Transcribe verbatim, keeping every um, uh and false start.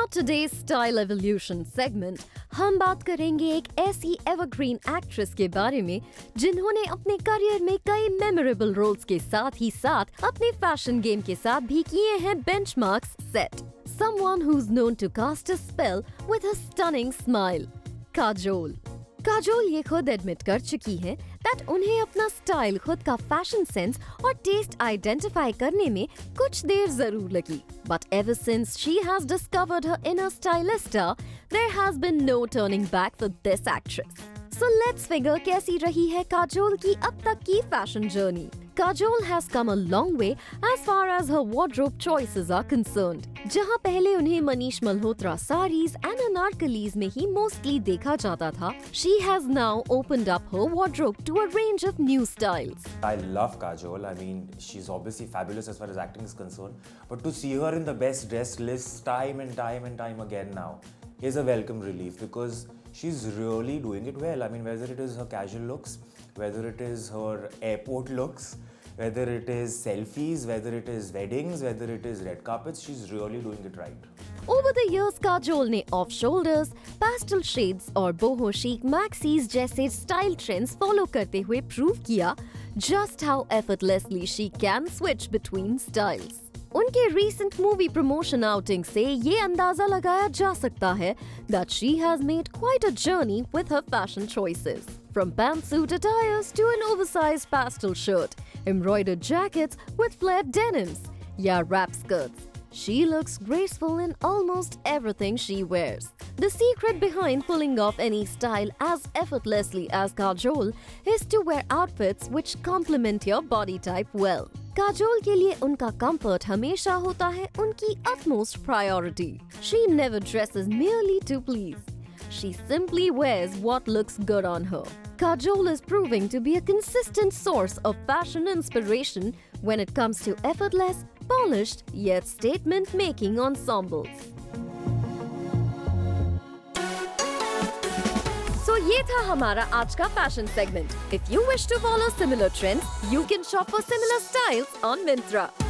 our today's style evolution segment, हम बात करेंगे एक ऐसी एवरग्रीन एक्ट्रेस के बारे में जिन्होंने अपने करियर में कई मेमोरेबल रोल्स के साथ ही साथ अपने फैशन गेम के साथ भी किए हैं benchmarks set. Someone who's known to cast a spell with a stunning smile. Kajol. Kajol ये खुद एडमिट कर चुकी हैं that उन्हें अपना स्टाइल, खुद का फैशन सेंस और टेस्ट आइडेंटिफाई करने में कुछ देर जरूर लगी. But ever since she has discovered her inner stylista, there has been no turning back for this actress. So let's figure कैसी रही है काजोल की अब तक की fashion journey. Kajol has come a long way as far as her wardrobe choices are concerned. जहाँ पहले उन्हें मनीष मल्होत्रा साड़ीज एंड अनारकलीज में ही मोस्टली देखा जाता था, she has now opened up her wardrobe to a range of new styles. I love Kajol. I mean, she's obviously fabulous as far as acting is concerned. But to see her in the best dressed list time and time and time again now is a welcome relief because she's really doing it well. I mean, whether it is her casual looks, whether it is her airport looks, whether it is selfies, whether it is weddings, whether it is red carpets, she's really doing it right. Over the years, Kajol ने off shoulders, pastel shades और boho chic maxis जैसे style trends follow करते हुए prove किया just how effortlessly she can switch between styles. उनके recent movie promotion outing से ये अंदाजा लगाया जा सकता है that she has made quite a journey with her fashion choices. From pantsuit attires to an oversized pastel shirt, embroidered jackets with flared denims, या wrap skirts. She looks graceful in almost everything she wears. The secret behind pulling off any style as effortlessly as Kajol is to wear outfits which complement your body type well. Kajol के लिए उनका comfort हमेशा होता है उनकी utmost priority. She never dresses merely to please. She simply wears what looks good on her. Kajol is proving to be a consistent source of fashion inspiration when it comes to effortless, polished yet statement-making ensembles. So ये था हमारा आज का fashion segment. If you wish to follow similar trends, you can shop for similar styles on Myntra.